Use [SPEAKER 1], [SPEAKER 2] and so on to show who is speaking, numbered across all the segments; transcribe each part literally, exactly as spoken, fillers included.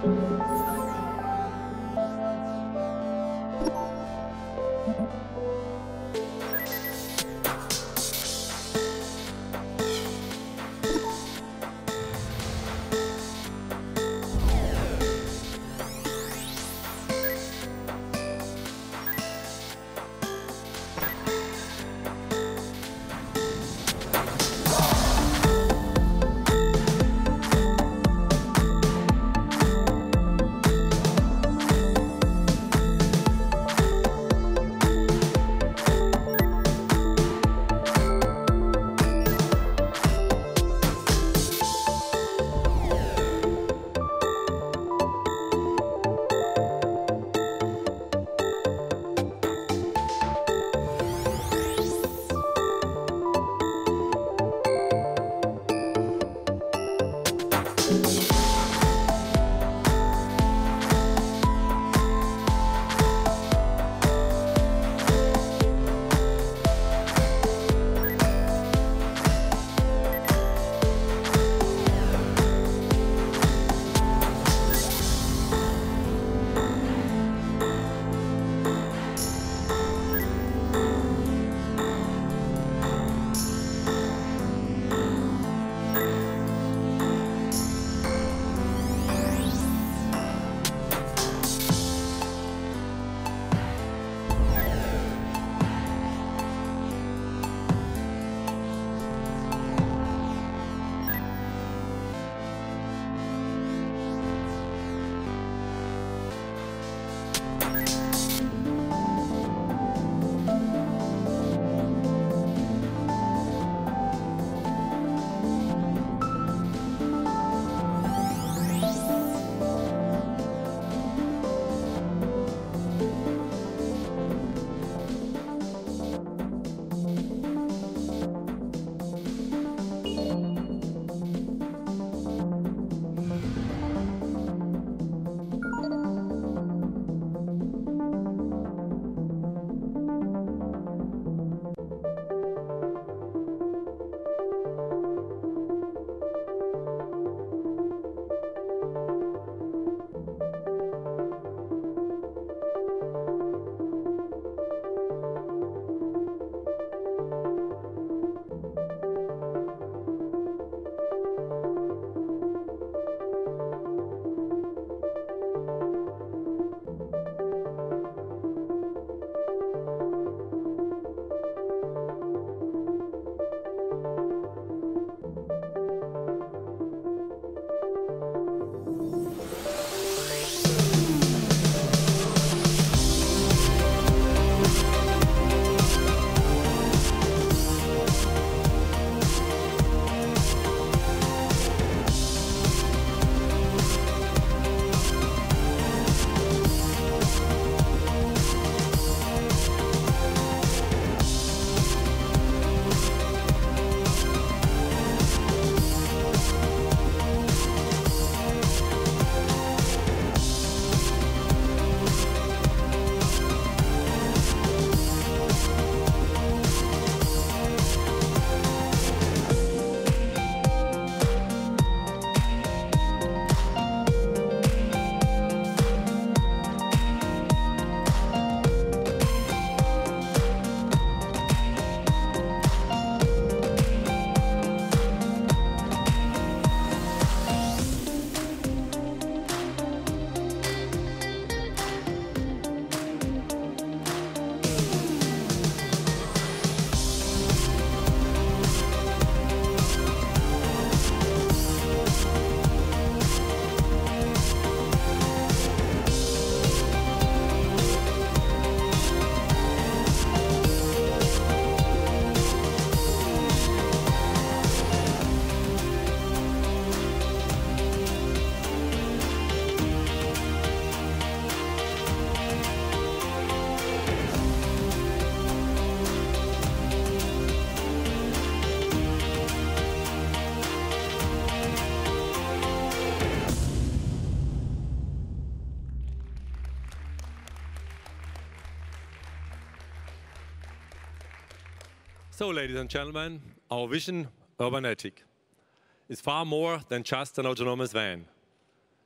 [SPEAKER 1] So, ladies and gentlemen, our vision, Urbanetic, is far more than just an autonomous van.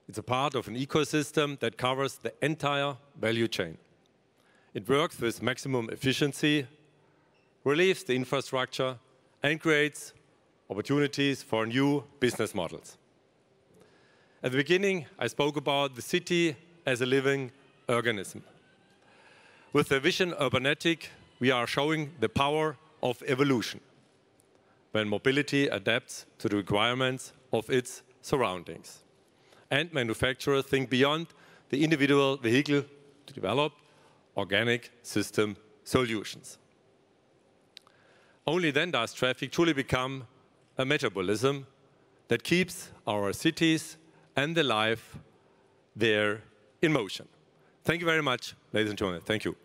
[SPEAKER 1] It's a part of an ecosystem that covers the entire value chain. It works with maximum efficiency, relieves the infrastructure, and creates opportunities for new business models. At the beginning, I spoke about the city as a living organism. With the Vision Urbanetic, we are showing the power of evolution when mobility adapts to the requirements of its surroundings. And manufacturers think beyond the individual vehicle to develop organic system solutions. Only then does traffic truly become a metabolism that keeps our cities and the life there in motion. Thank you very much, ladies and gentlemen. Thank you.